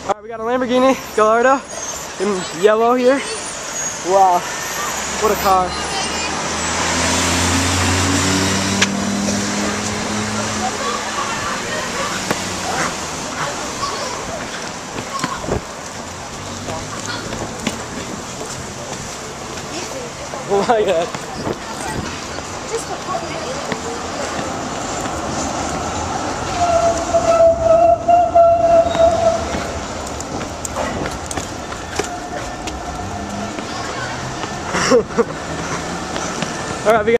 Alright, we got a Lamborghini Gallardo in yellow here. Wow, what a car. Oh my god. Alright,